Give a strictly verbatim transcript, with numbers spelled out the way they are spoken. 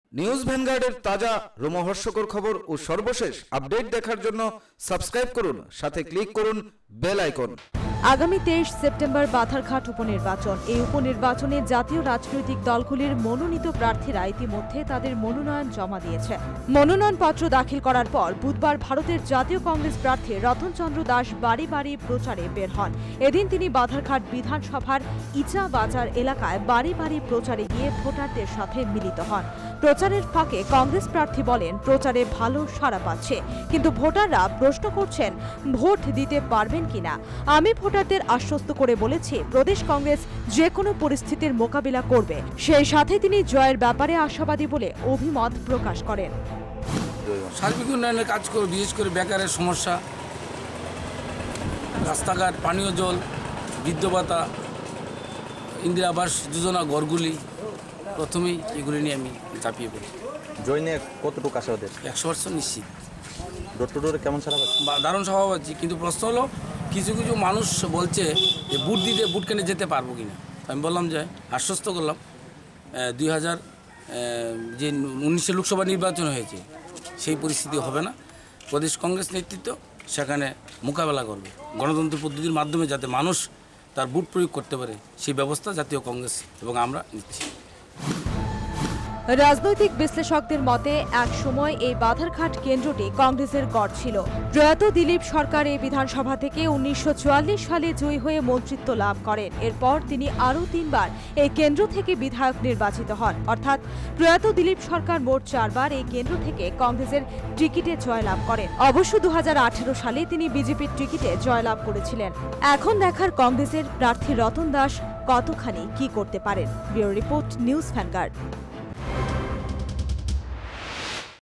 News ভ্যানগার্ডের তাজা রোমহর্ষকর খবর ও সর্বশেষ আপডেট দেখার জন্য সাবস্ক্রাইব করুন, সাথে ক্লিক করুন বেল আইকন। আগামী তেইশ সেপ্টেম্বর বাধারঘাট উপনির্বাচন। এই উপনির্বাচনে জাতীয় রাজনৈতিক দলগুলির মনোনীত প্রার্থীরা ইতিমধ্যে তাদের মনোনয়ন জমা দিয়েছে। মনোনয়নপত্র দাখিল করার পর বুধবার ভারতের জাতীয় কংগ্রেস প্রার্থী রতনচন্দ্র দাস বাড়ি বাড়ি প্রচারে বের হন। এদিন তিনি বাধারঘাট বিধানসভার ইচা বাজার এলাকায় বাড়ি বাড়ি প্রচারে গিয়ে ভোটারদের সাথে মিলিত হন। প্রচারের ফাঁকে কংগ্রেস প্রার্থী বলেন, প্রচারে ভালো সাড়া পাচ্ছে, কিন্তু ভোটাররা প্রশ্ন করছেন ভোট দিতে পারবেন কিনা। আমি ভোটারদের আশ্বস্ত করে বলেছি, প্রদেশ কংগ্রেস যে কোনো পরিস্থিতির মোকাবিলা করবে। সেই সাথে তিনি জয়ের ব্যাপারে আশাবাদী বলে অভিমত প্রকাশ করেন। সার্বিক উন্নয়নের কাজ করে, বিশেষ করে বেকারের সমস্যা, রাস্তাঘাট, পানীয় জল, বৃদ্ধ ভাতা, ইন্দিরা আবাস যোজনা, ঘরগুলি, প্রথমেই এগুলি নিয়ে আমি চাপিয়ে পড়ি। জয় নিয়ে কতটুকু আশা ওদের? একশো পার্সেন্ট নিশ্চিত। ডোর টু ডোরে কেমন সারা পাচ্ছে? দারুণ স্বভাব আছে, কিন্তু প্রশ্ন হলো কিছু কিছু মানুষ বলছে যে বুট দিতে বুট কেনে যেতে পারবো কিনা। আমি বললাম যে আশ্বস্ত করলাম, দুই হাজার যে উনিশে লোকসভা নির্বাচন হয়েছে সেই পরিস্থিতি হবে না। প্রদেশ কংগ্রেস নেতৃত্ব সেখানে মোকাবেলা করবে, গণতন্ত্র পদ্ধতির মাধ্যমে যাতে মানুষ তার বুট প্রয়োগ করতে পারে সেই ব্যবস্থা জাতীয় কংগ্রেস এবং আমরা নিচ্ছি। রাজনৈতিক বিশ্লেষকদের মতে এক সময় এই বাধারঘাট কেন্দ্রটি কংগ্রেসের গড় ছিল। প্রয়াত দিলীপ সরকার এই বিধানসভা থেকে উনিশশো চুয়াল্লিশ সালে জয়ী হয়ে মন্ত্রিত্ব লাভ করেন। এরপর তিনি আরও তিনবার এই কেন্দ্র থেকে বিধায়ক নির্বাচিত হন। অর্থাৎ প্রয়াত দিলীপ সরকার মোট চারবার এই কেন্দ্র থেকে কংগ্রেসের টিকিটে জয়লাভ করেন। অবশ্য দু হাজার আঠেরো সালে তিনি বিজেপির টিকিটে জয়লাভ করেছিলেন। এখন দেখার কংগ্রেসের প্রার্থী রতন দাস কতখানি কি করতে পারেন। Bureau report, news vanguard.